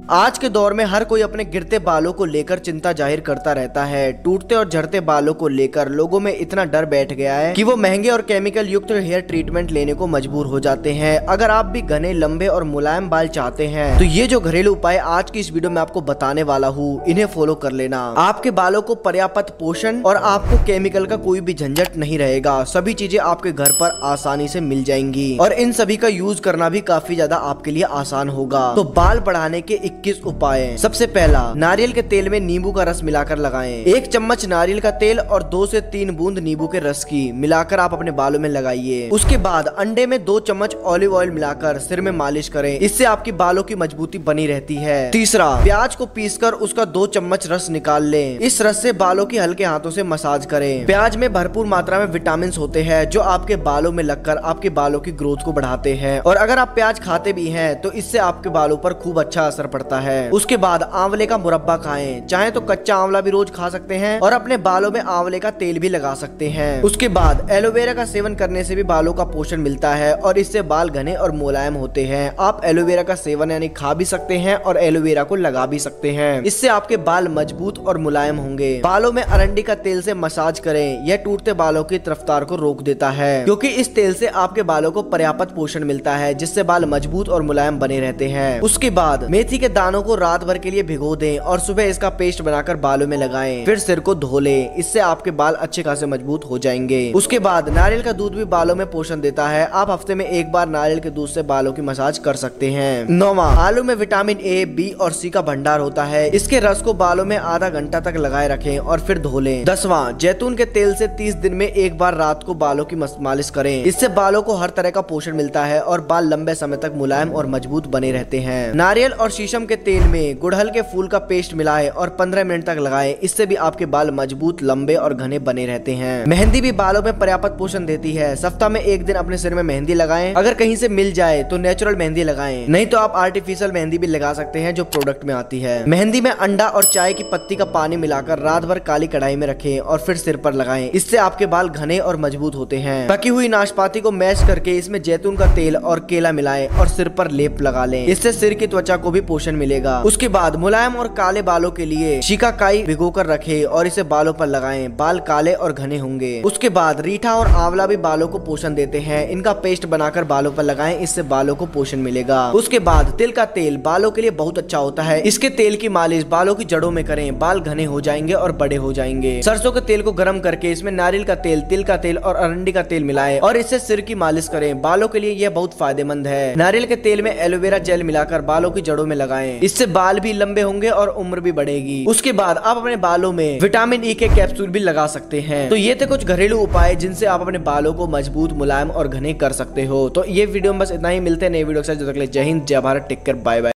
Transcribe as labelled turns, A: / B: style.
A: आज के दौर में हर कोई अपने गिरते बालों को लेकर चिंता जाहिर करता रहता है। टूटते और झड़ते बालों को लेकर लोगों में इतना डर बैठ गया है कि वो महंगे और केमिकल युक्त हेयर ट्रीटमेंट लेने को मजबूर हो जाते हैं। अगर आप भी घने, लंबे और मुलायम बाल चाहते हैं तो ये जो घरेलू उपाय आज की इस वीडियो में आपको बताने वाला हूँ, इन्हें फॉलो कर लेना। आपके बालों को पर्याप्त पोषण और आपको केमिकल का कोई भी झंझट नहीं रहेगा। सभी चीजें आपके घर पर आसानी से मिल जाएंगी और इन सभी का यूज करना भी काफी ज्यादा आपके लिए आसान होगा। तो बाल बढ़ाने के 21 उपाय। सबसे पहला, नारियल के तेल में नींबू का रस मिलाकर लगाएं। 1 चम्मच नारियल का तेल और 2 से 3 बूंद नींबू के रस की मिलाकर आप अपने बालों में लगाइए। उसके बाद अंडे में 2 चम्मच ऑलिव ऑयल मिलाकर सिर में मालिश करें। इससे आपकी बालों की मजबूती बनी रहती है। तीसरा, प्याज को पीसकर उसका 2 चम्मच रस निकाल लें। इस रस से बालों की हल्के हाथों से मसाज करें। प्याज में भरपूर मात्रा में विटामिन होते हैं जो आपके बालों में लगकर आपके बालों की ग्रोथ को बढ़ाते हैं। और अगर आप प्याज खाते भी हैं तो इससे आपके बालों पर खूब अच्छा असर पड़ता है। उसके बाद आंवले का मुरब्बा खाएं। चाहे तो कच्चा आंवला भी रोज खा सकते हैं और अपने बालों में आंवले का तेल भी लगा सकते हैं। उसके बाद एलोवेरा का सेवन करने से भी बालों का पोषण मिलता है और इससे बाल घने और मुलायम होते हैं। आप एलोवेरा का सेवन यानी खा भी सकते हैं और एलोवेरा को लगा भी सकते हैं। इससे आपके बाल मजबूत और मुलायम होंगे। बालों में अरंडी का तेल से मसाज करें। यह टूटते बालों की रफ्तार को रोक देता है क्योंकि इस तेल से आपके बालों को पर्याप्त पोषण मिलता है जिससे बाल मजबूत और मुलायम बने रहते हैं। उसके बाद मेथी के दानों को रात भर के लिए भिगो दें और सुबह इसका पेस्ट बनाकर बालों में लगाएं। फिर सिर को धो लें। इससे आपके बाल अच्छे खासे मजबूत हो जाएंगे। उसके बाद नारियल का दूध भी बालों में पोषण देता है। आप हफ्ते में 1 बार नारियल के दूध से बालों की मसाज कर सकते हैं। 9वां, आलू में विटामिन ए, बी और सी का भंडार होता है। इसके रस को बालों में आधा घंटा तक लगाए रखें और फिर धो लें। 10वां, जैतून के तेल से 30 दिन में 1 बार रात को बालों की मालिश करें। इससे बालों को हर तरह का पोषण मिलता है और बाल लंबे समय तक मुलायम और मजबूत बने रहते हैं। नारियल और शीशम के तेल में गुड़हल के फूल का पेस्ट मिलाएं और 15 मिनट तक लगाएं। इससे भी आपके बाल मजबूत, लंबे और घने बने रहते हैं। मेहंदी भी बालों में पर्याप्त पोषण देती है। सप्ताह में 1 दिन अपने सिर में मेहंदी लगाएं। अगर कहीं से मिल जाए तो नेचुरल मेहंदी लगाएं, नहीं तो आप आर्टिफिशियल मेहंदी भी लगा सकते हैं जो प्रोडक्ट में आती है। मेहंदी में अंडा और चाय की पत्ती का पानी मिलाकर रात भर काली कढ़ाई में रखें और फिर सिर पर लगाएं। इससे आपके बाल घने और मजबूत होते हैं। पकी हुई नाशपाती को मैश करके इसमें जैतून का तेल और केला मिलाएं और सिर पर लेप लगा लें। इससे सिर की त्वचा को भी पोषण मिलेगा। उसके बाद मुलायम और काले बालों के लिए शिकाकाई भिगोकर रखें और इसे बालों पर लगाएं। बाल काले और घने होंगे। उसके बाद रीठा और आंवला भी बालों को पोषण देते हैं। इनका पेस्ट बनाकर बालों पर लगाएं। इससे बालों को पोषण मिलेगा। उसके बाद तिल का तेल बालों के लिए बहुत अच्छा होता है। इसके तेल की मालिश बालों की जड़ों में करें। बाल घने हो जाएंगे और बड़े हो जाएंगे। सरसों के तेल को गर्म करके इसमें नारियल का तेल, तिल का तेल और अरंडी का तेल मिलाएं और इससे सिर की मालिश करें। बालों के लिए यह बहुत फायदेमंद है। नारियल के तेल में एलोवेरा जेल मिलाकर बालों की जड़ों में लगाएं। इससे बाल भी लंबे होंगे और उम्र भी बढ़ेगी। उसके बाद आप अपने बालों में विटामिन ई के कैप्सूल भी लगा सकते हैं। तो ये थे कुछ घरेलू उपाय जिनसे आप अपने बालों को मजबूत, मुलायम और घने कर सकते हो। तो ये वीडियो में बस इतना ही। मिलते हैं नए वीडियो के साथ। जब तक के लिए जय हिंद, जय Bharat, take care, bye bye.